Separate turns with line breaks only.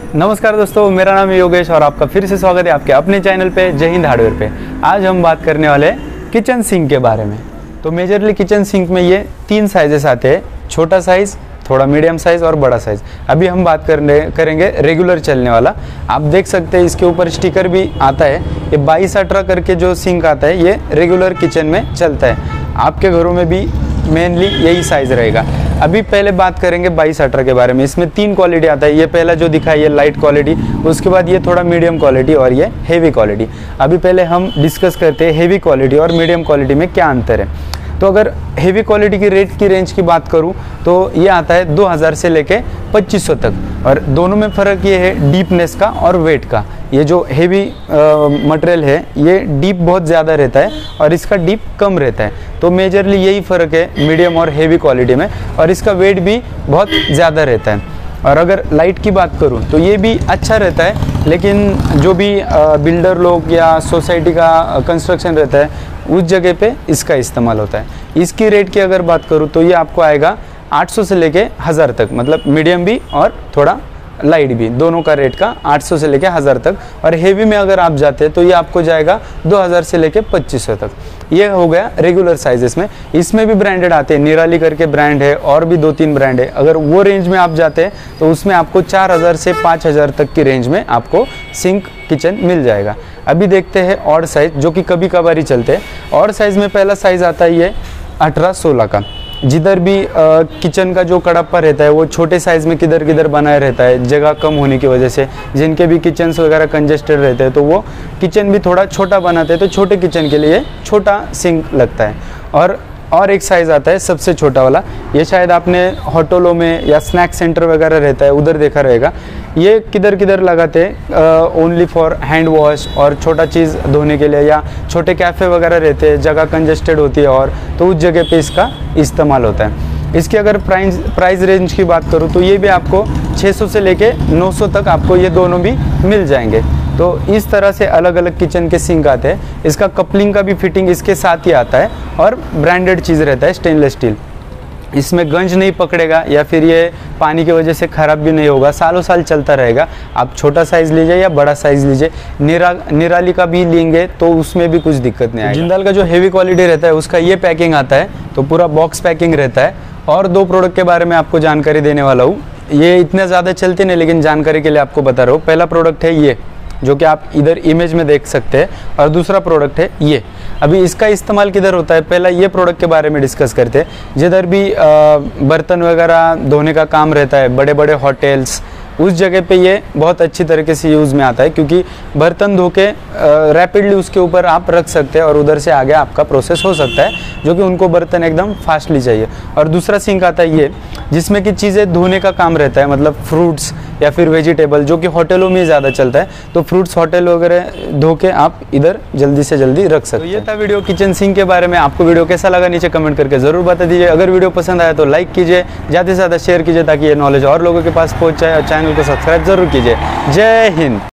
नमस्कार दोस्तों, मेरा नाम है योगेश और आपका फिर से स्वागत है आपके अपने चैनल पे जय हिंद हार्डवेयर पे। आज हम बात करने वाले हैं किचन सिंक के बारे में। तो मेजरली किचन सिंक में ये 3 साइजेस आते हैं, छोटा साइज़, थोड़ा मीडियम साइज़ और बड़ा साइज़। अभी हम बात करेंगे रेगुलर चलने वाला। आप देख सकते हैं इसके ऊपर स्टिकर भी आता है। ये 22-18 करके जो सिंक आता है ये रेगुलर किचन में चलता है। आपके घरों में भी मेनली यही साइज़ रहेगा। अभी पहले बात करेंगे 22-18 के बारे में। इसमें 3 क्वालिटी आता है। ये पहला जो दिखा है ये लाइट क्वालिटी, उसके बाद ये थोड़ा मीडियम क्वालिटी और ये हेवी क्वालिटी। अभी पहले हम डिस्कस करते हैं हेवी क्वालिटी और मीडियम क्वालिटी में क्या अंतर है। तो अगर हेवी क्वालिटी की रेट की रेंज की बात करूं तो ये आता है 2000 से लेके 2500 तक, और दोनों में फ़र्क ये है डीपनेस का और वेट का। ये जो हेवी मटेरियल है ये डीप बहुत ज़्यादा रहता है और इसका डीप कम रहता है। तो मेजरली यही फ़र्क है मीडियम और हेवी क्वालिटी में, और इसका वेट भी बहुत ज़्यादा रहता है। और अगर लाइट की बात करूं तो ये भी अच्छा रहता है, लेकिन जो भी बिल्डर लोग या सोसाइटी का कंस्ट्रक्शन रहता है उस जगह पे इसका इस्तेमाल होता है। इसकी रेट की अगर बात करूं तो ये आपको आएगा 800 से लेके 1000 तक, मतलब मीडियम भी और थोड़ा लाइट भी, दोनों का रेट का 800 से लेके 1000 तक। और हेवी में अगर आप जाते हैं तो ये आपको जाएगा 2000 से लेके 2500 तक। ये हो गया रेगुलर साइजेस में। इसमें भी ब्रांडेड आते हैं, निराली करके ब्रांड है और भी 2-3 ब्रांड है। अगर वो रेंज में आप जाते हैं तो उसमें आपको 4000 से 5000 तक की रेंज में आपको सिंक किचन मिल जाएगा। अभी देखते हैं ऑड साइज, जो कि कभी कभार ही चलते हैं। ऑड साइज में पहला साइज आता है ये 18-16 का। जिधर भी किचन का जो कड़प्पा रहता है वो छोटे साइज़ में किधर किधर बनाया रहता है, जगह कम होने की वजह से। जिनके भी किचन्स वगैरह कंजेस्टेड रहते हैं तो वो किचन भी थोड़ा छोटा बनाते हैं, तो छोटे किचन के लिए छोटा सिंक लगता है। और एक साइज़ आता है सबसे छोटा वाला। ये शायद आपने होटलों में या स्नैक सेंटर वगैरह रहता है उधर देखा रहेगा। ये किधर किधर लगाते हैं, ओनली फॉर हैंड वॉश और छोटा चीज़ धोने के लिए, या छोटे कैफ़े वगैरह रहते हैं, जगह कंजेस्टेड होती है और तो उस जगह पे इसका इस्तेमाल होता है। इसकी अगर प्राइस रेंज की बात करूँ तो ये भी आपको 600 से लेके 900 तक आपको ये दोनों भी मिल जाएंगे। तो इस तरह से अलग अलग किचन के सिंक आते हैं। इसका कपलिंग का भी फिटिंग इसके साथ ही आता है और ब्रांडेड चीज़ रहता है, स्टेनलेस स्टील। इसमें गंज नहीं पकड़ेगा या फिर ये पानी की वजह से ख़राब भी नहीं होगा, सालों साल चलता रहेगा। आप छोटा साइज़ लीजिए या बड़ा साइज़ लीजिए। निराली का भी लेंगे तो उसमें भी कुछ दिक्कत नहीं आएगी। जिंदाल का जो हेवी क्वालिटी रहता है उसका ये पैकिंग आता है, तो पूरा बॉक्स पैकिंग रहता है। और 2 प्रोडक्ट के बारे में आपको जानकारी देने वाला हूँ। ये इतने ज़्यादा चलते नहीं, लेकिन जानकारी के लिए आपको बता रहा हूँ। पहला प्रोडक्ट है ये, जो कि आप इधर इमेज में देख सकते हैं, और दूसरा प्रोडक्ट है ये। अभी इसका इस्तेमाल किधर होता है, पहला ये प्रोडक्ट के बारे में डिस्कस करते हैं। जिधर भी बर्तन वगैरह धोने का काम रहता है, बड़े बड़े होटल्स, उस जगह पे ये बहुत अच्छी तरीके से यूज़ में आता है, क्योंकि बर्तन धो के रैपिडली उसके ऊपर आप रख सकते हैं और उधर से आगे आपका प्रोसेस हो सकता है, जो कि उनको बर्तन एकदम फास्टली चाहिए। और दूसरा सिंक आता है ये, जिसमें कि चीज़ें धोने का काम रहता है, मतलब फ्रूट्स या फिर वेजिटेबल, जो कि होटलों में ज़्यादा चलता है। तो फ्रूट्स होटल वगैरह धो के आप इधर जल्दी से जल्दी रख सकते हैं। तो ये था वीडियो किचन सिंक के बारे में। आपको वीडियो कैसा लगा नीचे कमेंट करके ज़रूर बता दीजिए। अगर वीडियो पसंद आया तो लाइक कीजिए, ज़्यादा से ज़्यादा शेयर कीजिए ताकि ये नॉलेज और लोगों के पास पहुँच जाए, और चैनल को सब्सक्राइब ज़रूर कीजिए। जय हिंद।